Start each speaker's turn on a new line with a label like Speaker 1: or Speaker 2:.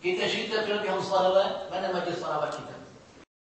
Speaker 1: Kita cerita film yang salawat, mana majlis salawat kita?